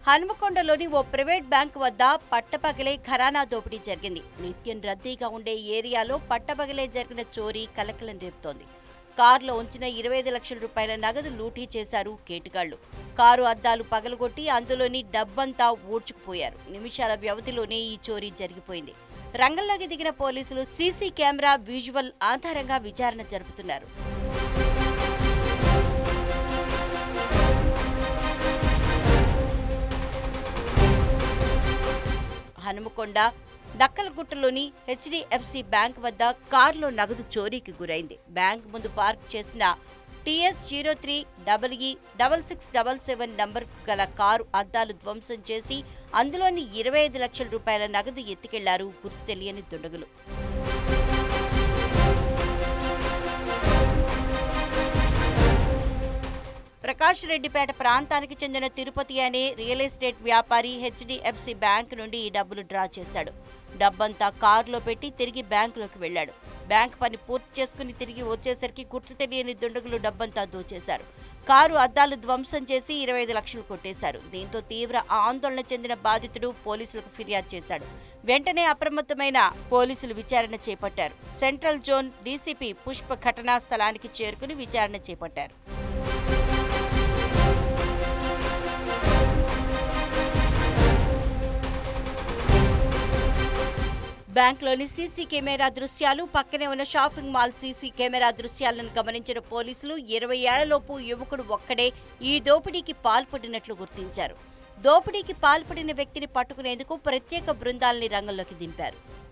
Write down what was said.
హనుమకొండలోని ఓ private bank వద్ద పట్టపగలే ఘరానా దోపిడీ జరిగింది. నిత్యం రద్దీగా ఉండే ఏరియాలో పట్టపగలే జరిగిన చోరీ కలకలం రేపుతోంది. కారులో ఉంచిన 25 లక్షల రూపాయల నగదు లూటీ చేశారు కేటుగాళ్లు. కారు అద్దాలు పగలగొట్టి అందులోని డబ్బంతా ఊడ్చుకుపోయారు. నిమిషాల వ్యవధిలోనే ఈ చోరీ జరిగిపోయింది. రంగంలోకి దిగిన పోలీసులు సీసీ కెమెరా విజువల్ ఆధారంగా విచారణ జరుపుతున్నారు. హనుమకొండ దక్కలగుట్టలోని హెచ్డిఎఫ్సి బ్యాంక్ వద్ద కారులో నగదు చోరీకి గురైంది. బ్యాంక్ ముందు పార్క్ చేసిన TS03EE6677 నంబర్ గల కారు అద్దాలు ధ్వంసం చేసి అందులోని 25 లక్షల రూపాయల నగదు ఎత్తుకెళ్లారు గుర్తు తెలియని దుండగులు. ప్రకాష్ రెడ్డిపేట ప్రాంతానికి చెందిన తిరుపతి అనే రియల్ ఎస్టేట్ వ్యాపారి హెచ్డిఎఫ్సి బ్యాంక్ నుండి ఈ డబ్బులు డ్రా చేశాడు. డబ్బంతా కారులో పెట్టి తిరిగి బ్యాంకులోకి వెళ్లాడు. బ్యాంక్ పని పూర్తి చేసుకుని తిరిగి వచ్చేసరికి గుర్తు తెలియని దుండగులు డబ్బంతా దోచేశారు. కారు అద్దాలు ధ్వంసం చేసి 25 లక్షలు కొట్టేశారు. దీంతో తీవ్ర ఆందోళన చెందిన బాధితుడు పోలీసులకు ఫిర్యాదు చేశాడు. వెంటనే అప్రమత్తమైన పోలీసులు విచారణ చేపట్టారు. సెంట్రల్ జోన్ డీసీపీ పుష్ప ఘటనా స్థలానికి చేరుకుని విచారణ చేపట్టారు. బ్యాంక్లోని సీసీ కెమెరా దృశ్యాలు, పక్కనే ఉన్న షాపింగ్ మాల్ సీసీ కెమెరా దృశ్యాలను గమనించిన పోలీసులు 20 ఏళ్లలోపు యువకుడు ఒక్కడే ఈ దోపిడీకి పాల్పడినట్లు గుర్తించారు. దోపిడీకి పాల్పడిన వ్యక్తిని పట్టుకునేందుకు ప్రత్యేక బృందాల్ని రంగంలోకి దింపారు.